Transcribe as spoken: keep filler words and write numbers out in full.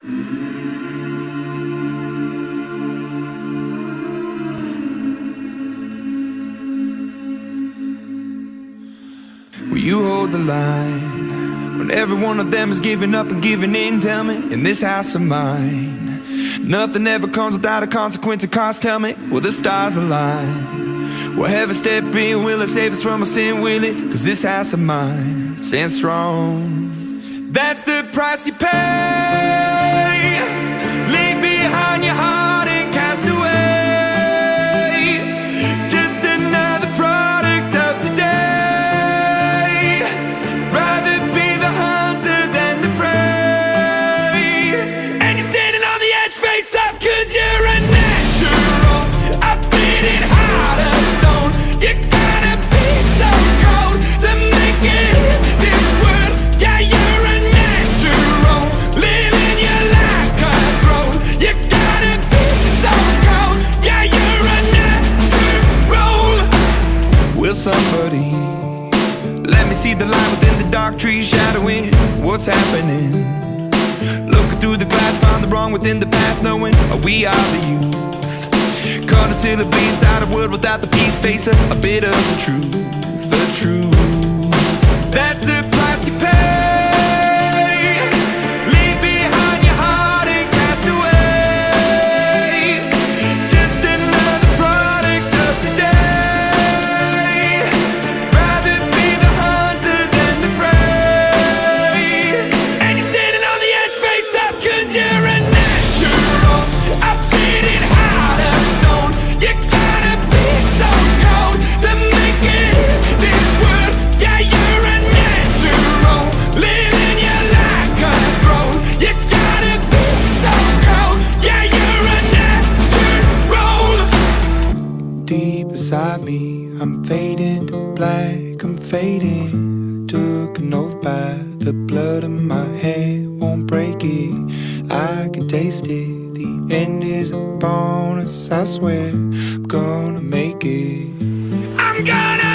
Will you hold the line when every one of them is giving up and giving in? Tell me, in this house of mine, nothing ever comes without a consequence of cost. Tell me, will the stars align? Will heaven step in? Will it save us from our sin? Will it? Cause this house of mine stands strong. That's the price you pay. Leave behind your heart and cast away. Just another product of today. Rather be the hunter than the prey. And you're standing on the edge, face up, cause you're a natural. A beating heart of stone. You gotta be so cold to make it in this world. Yeah, you're a natural, living your life cutthroat. You gotta be so cold. Yeah, you're a natural. Will somebody let me see the line within the dark trees shadowing what's happening? Looking through the glass, find the wrong within the past, knowing we are the youth. Caught until it bleeds out a world without the peace. Face a, a bit of the truth, the truth. That's the price you pay. Leave behind your heart and cast away. Just another product of today. Rather be the hunter than the prey. And you're standing on the edge, face up, cause you're a natural. A beating heart of stone. You gotta be so cold to make it in this world. Yeah, you're a natural, living your life cutthroat. You gotta be so cold. Yeah, you're a natural. Deep inside me, I'm fading to black, I'm fading. Took an oath by the blood in my head, won't break it. I can taste it, the end is a bonus, I swear I'm gonna make it. I'm gonna